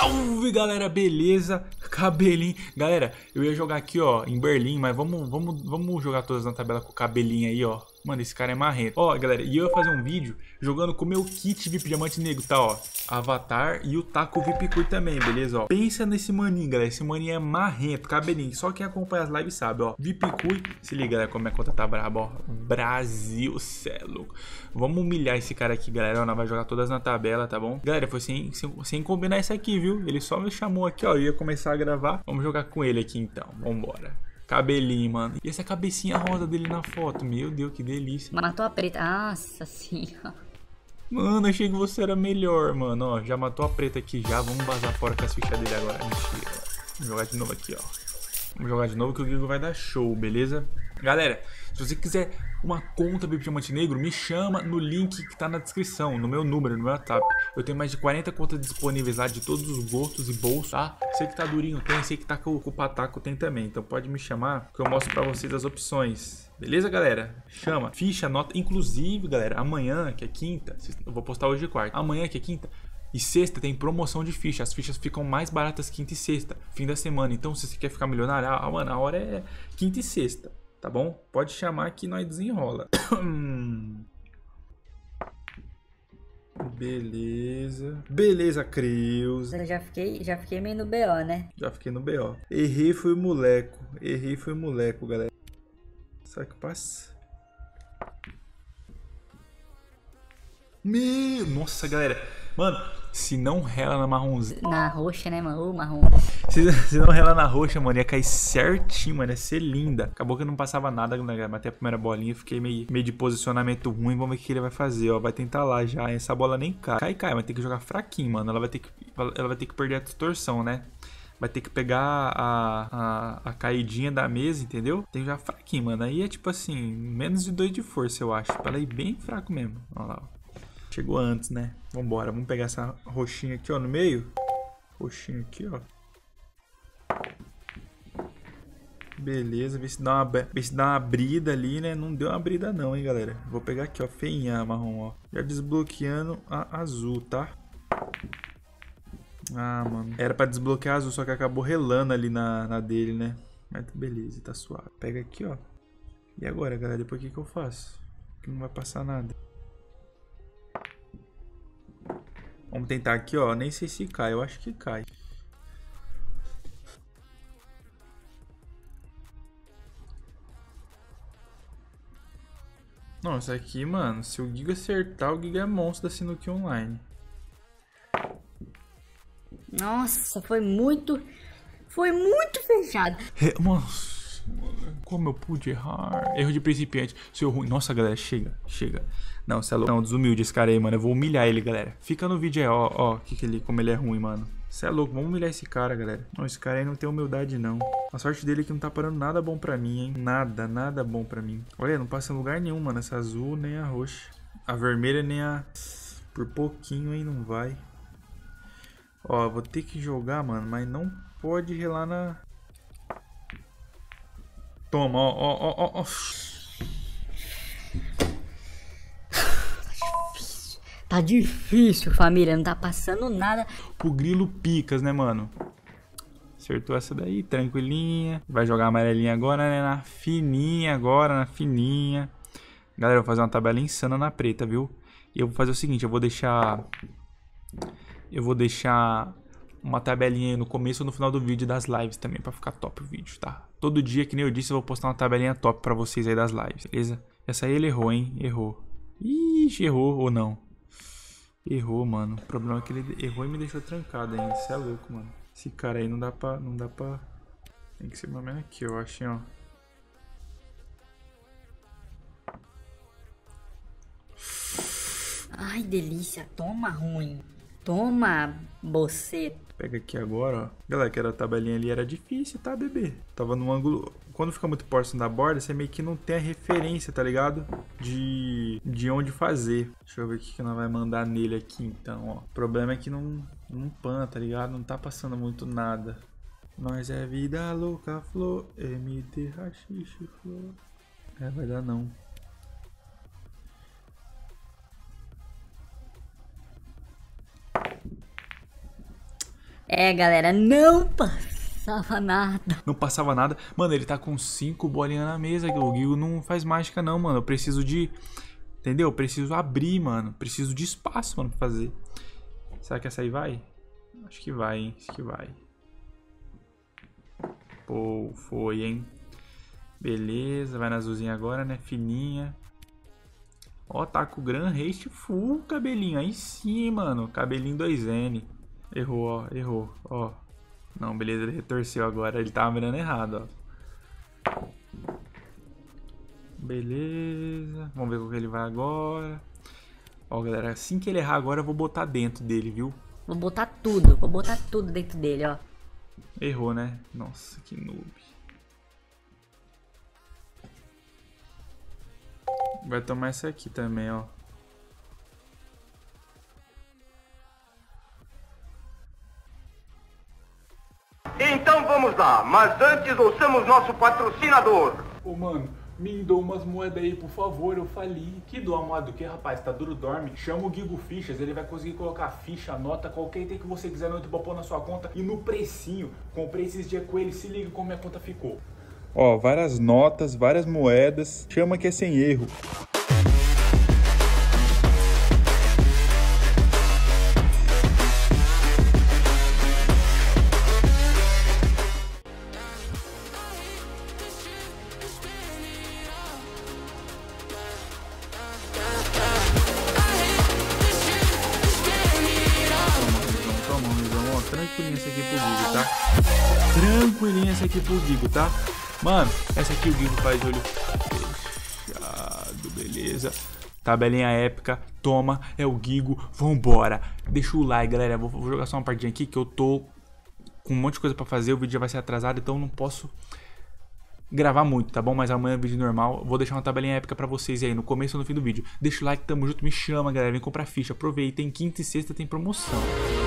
Salve, galera, beleza? Cabelinho. Galera, eu ia jogar aqui, ó, em Berlim, mas vamos jogar todas na tabela com o cabelinho aí, ó. Mano, esse cara é marrento. Ó, galera, e eu ia fazer um vídeo jogando com o meu kit VIP Diamante Negro, tá, ó. Avatar e o Taco VIP Cui também, beleza, ó. Pensa nesse maninho, galera. Esse maninho é marrento, cabelinho. Só quem acompanha as lives sabe, ó. VIP Cui. Se liga, galera, como é que a conta tá braba, ó. Brasil, cê é louco. Vamos humilhar esse cara aqui, galera. Ó, nós vai jogar todas na tabela, tá bom? Galera, foi sem combinar isso aqui, viu? Ele só me chamou aqui, ó. Eu ia começar a gravar. Vamos jogar com ele aqui, então. Vambora. Cabelinho, mano. E essa cabecinha rosa dele na foto. Meu Deus, que delícia. Matou a preta. Nossa senhora. Mano, achei que você era melhor, mano. Ó, já matou a preta aqui já. Vamos vazar fora com as fichas dele agora. Mentira. Vamos jogar de novo aqui, ó. Vamos jogar de novo que o Gigo vai dar show, beleza? Galera, se você quiser uma conta VIP Diamante Negro, me chama no link que tá na descrição, no meu número, no meu WhatsApp. Eu tenho mais de 40 contas disponíveis lá de todos os gostos e bolsos, tá? Sei que tá durinho tem, sei que tá com o pataco tem também. Então pode me chamar que eu mostro pra vocês as opções. Beleza, galera? Chama. Ficha, nota. Inclusive, galera, amanhã, que é quinta, eu vou postar hoje de quarta. Amanhã, que é quinta, e sexta tem promoção de ficha. As fichas ficam mais baratas quinta e sexta, fim da semana. Então, se você quer ficar milionário, mano, a hora é quinta e sexta, tá bom? Pode chamar que nós desenrola. Beleza. Beleza, Creus. Eu já fiquei meio no BO, né? Já fiquei no BO. Errei, foi moleco. Errei, foi moleco, galera. Será que passa? Nossa, galera. Mano, se não rela na marronzinha. Na roxa, né, mano? Ô, marrom. Se não rela na roxa, mano, ia cair certinho, mano. Ia ser linda. Acabou que não passava nada, né? Matei a primeira bolinha, fiquei meio de posicionamento ruim. Vamos ver o que ele vai fazer, ó. Vai tentar lá já. Essa bola nem cai. Cai, vai ter que jogar fraquinho, mano. Ela vai ter que perder a distorção, né? Vai ter que pegar a caidinha da mesa, entendeu? Tem que jogar fraquinho, mano. Aí é tipo assim, menos de 2 de força, eu acho. Pra ela ir bem fraco mesmo. Olha lá, ó. Chegou antes, né? Vambora, vamos pegar essa roxinha aqui, ó, no meio. Roxinha aqui, ó. Beleza, vê se dá uma brida ali, né? Não deu uma brida não, hein, galera. Vou pegar aqui, ó, feinha a marrom, ó. Já desbloqueando a azul, tá? Ah, mano. Era pra desbloquear a azul, só que acabou relando ali na dele, né? Mas beleza, tá suave. Pega aqui, ó. E agora, galera? Depois o que eu faço? Que não vai passar nada. Vamos tentar aqui, ó. Nem sei se cai. Eu acho que cai. Nossa, aqui, mano. Se o Giga acertar, o Giga é monstro da Sinuki Online. Nossa, foi muito fechado. Nossa, como eu pude errar? Erro de principiante. Seu ruim. Nossa, galera, chega. Não, você é louco. Não, desumilde esse cara aí, mano. Eu vou humilhar ele, galera. Fica no vídeo aí, ó. Como ele é ruim, mano. Você é louco. Vamos humilhar esse cara, galera. Não, esse cara aí não tem humildade, não. A sorte dele é que não tá parando nada bom pra mim, hein. Nada bom pra mim. Olha, não passa em lugar nenhum, mano. Essa azul, nem a roxa. A vermelha, nem a... Por pouquinho, hein, não vai. Ó, vou ter que jogar, mano. Mas não pode relar na... Toma, ó. Tá difícil, família. Não tá passando nada. O grilo picas, né, mano? Acertou essa daí, tranquilinha. Vai jogar a amarelinha agora, né? Na fininha agora, na fininha. Galera, eu vou fazer uma tabela insana na preta, viu? E eu vou fazer o seguinte, eu vou deixar uma tabelinha aí no começo ou no final do vídeo das lives também, pra ficar top o vídeo, tá? Todo dia, que nem eu disse, eu vou postar uma tabelinha top pra vocês aí das lives, beleza? Essa aí ele errou, hein? Errou. Ixi, errou ou não? Errou, mano. O problema é que ele errou e me deixou trancado ainda. Isso é louco, mano. Esse cara aí não dá pra... Tem que ser mais ou menos aqui, eu acho, hein, ó. Ai, delícia. Toma ruim. Toma, boceto. Pega aqui agora, ó. Galera, que era a tabelinha ali era difícil, tá, bebê? Tava num ângulo... Quando fica muito próximo da borda, você meio que não tem a referência, tá ligado? De onde fazer. Deixa eu ver o que nós vai mandar nele aqui, então, ó. O problema é que não pan, tá ligado? Não tá passando muito nada. Nós é vida louca, flor. MD, rachixe, flor. É, vai dar não. É, galera, não passava nada. Não passava nada. Mano, ele tá com 5 bolinhas na mesa. O Gigo não faz mágica não, mano. Eu preciso de... Entendeu? Eu preciso abrir, mano. Preciso de espaço, mano, pra fazer. Será que essa aí vai? Acho que vai, hein? Acho que vai. Pô, foi, hein? Beleza, vai na azulzinha agora, né? Fininha. Ó, tá com o Grand Haste full cabelinho. Aí sim, mano. Cabelinho 2N. Errou, ó. Errou, ó. Não, beleza, ele retorceu agora. Ele tava mirando errado, ó. Beleza. Vamos ver com que ele vai agora. Ó, galera, assim que ele errar agora, eu vou botar dentro dele, viu? Vou botar tudo dentro dele, ó. Errou, né? Nossa, que noob. Vai tomar essa aqui também, ó. Então vamos lá, mas antes ouçamos nosso patrocinador. Ô, mano, me dou umas moedas aí, por favor, eu fali. Que doa moeda do que, rapaz? Tá duro, dorme. Chama o Gigo Fichas, ele vai conseguir colocar ficha, nota, qualquer item que você quiser no outro pra pôr na sua conta. E no precinho, comprei esses dias com ele, se liga como minha conta ficou. Ó, várias notas, várias moedas. Chama que é sem erro. Tranquilinha essa aqui pro Gigo, tá? Tranquilinha essa aqui pro Gigo, tá? Mano, essa aqui o Gigo faz olho fechado, beleza. Tabelinha épica, toma, é o Gigo, vambora. Deixa o like, galera, vou jogar só uma partidinha aqui que eu tô com um monte de coisa pra fazer. O vídeo já vai ser atrasado, então não posso gravar muito, tá bom? Mas amanhã é vídeo normal. Vou deixar uma tabelinha épica pra vocês aí no começo ou no fim do vídeo. Deixa o like, tamo junto, me chama, galera, vem comprar ficha. Aproveitem, quinta e sexta tem promoção.